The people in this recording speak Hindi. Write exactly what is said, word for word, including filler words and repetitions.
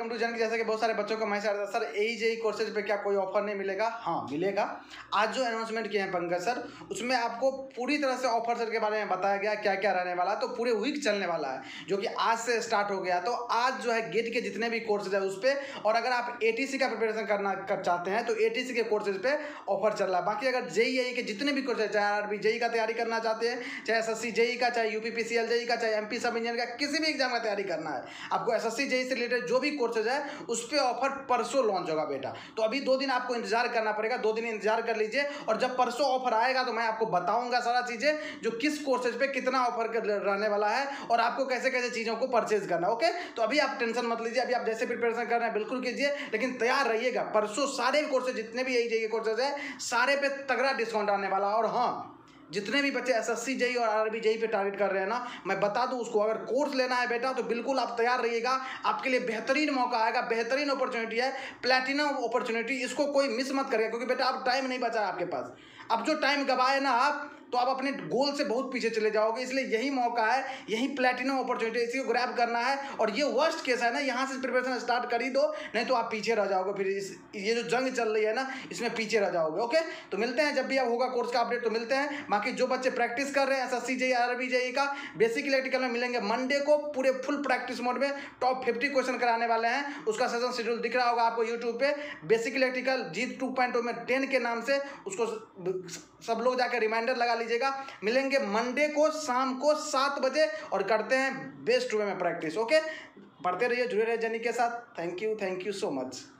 वेलकम टू जन। जैसे कि बहुत सारे बच्चों का मैसेज आता है, सर ए जेई कोर्सेज पे क्या कोई ऑफर नहीं मिलेगा? हाँ मिलेगा। आज जो अनाउंसमेंट किए हैं पंकज सर, उसमें आपको पूरी तरह से ऑफर सर के बारे में बताया गया क्या क्या रहने वाला है। तो पूरे वीक चलने वाला है, जो कि आज से स्टार्ट हो गया। तो आज जो है गेट के जितने भी कोर्सेज है उस पर, और अगर आप एटीसी का प्रिपरेशन करना कर चाहते हैं तो एटीसी के कोर्सेज पे ऑफर चल रहा है। बाकी अगर जेई के जितने भी कोर्सेज, चाहे आरबी जेई का तैयारी करना चाहते हैं, चाहे एसएससी जेई का, चाहे यूपीपीसीएल जेई का, चाहे एमपी सब इंजीनियर का, किसी भी एग्जाम का तैयारी करना है, आपको एसएससी जेई से रिलेटेड जो भी कोर्सेज है उस पर ऑफर परसों लॉन्च होगा बेटा। तो अभी दो दिन आपको इंतजार करना पड़ेगा, दो दिन इंतजार कर लीजिए, और जब परसों ऑफर आएगा तो मैं आपको बताऊंगा सारा चीजें, जो किस कोर्सेज पे कितना ऑफर रहने वाला है और आपको कैसे कैसे चीजों को परचेज करना है। ओके, तो अभी आप टेंशन मत लीजिए, अभी आप जैसे प्रिपरेशन कर रहे हैं बिल्कुल कीजिए, लेकिन तैयार रहिएगा। परसों सारे कोर्सेज जितने भी यही जाइए कोर्सेज है, सारे पे तगड़ा डिस्काउंट आने वाला। और हाँ, जितने भी बच्चे एसएससी जेई और आरबी जेई पे टारगेट कर रहे हैं ना, मैं बता दूं उसको, अगर कोर्स लेना है बेटा तो बिल्कुल आप तैयार रहिएगा। आपके लिए बेहतरीन मौका आएगा, बेहतरीन अपॉर्चुनिटी है, प्लैटिनम अपॉर्चुनिटी। इसको कोई मिस मत करिएगा, क्योंकि बेटा अब टाइम नहीं बचा है आपके पास। अब जो टाइम गवाए ना आप, तो आप अपने गोल से बहुत पीछे चले जाओगे। इसलिए यही मौका है, यही प्लैटिनम अपॉर्चुनिटी, इसी को ग्रैब करना है। और ये वर्स्ट केस है ना, यहाँ से प्रिपरेशन स्टार्ट कर ही दो, नहीं तो आप पीछे रह जाओगे। फिर इस ये जो जंग चल रही है ना, इसमें पीछे रह जाओगे। ओके, तो मिलते हैं जब भी अब होगा कोर्स का अपडेट, तो मिलते हैं। बाकी जो बच्चे प्रैक्टिस कर रहे हैं एसएससी जेई आरबी जेई का, बेसिक इलेक्ट्रिकल में मिलेंगे मंडे को पूरे फुल प्रैक्टिस मोड में। टॉप फिफ्टी क्वेश्चन कराने वाले हैं, उसका सेशन शेड्यूल दिख रहा होगा आपको यूट्यूब पे। Basic electrical G two point O में टेन के नाम से, उसको सब लोग जाकर रिमाइंडर लगा लीजिएगा। मिलेंगे मंडे को शाम को सात बजे और करते हैं बेस्ट वे में प्रैक्टिस। ओके, पढ़ते रहिए, जुड़े रहिए जर्नी के साथ। Thank you, thank you so much.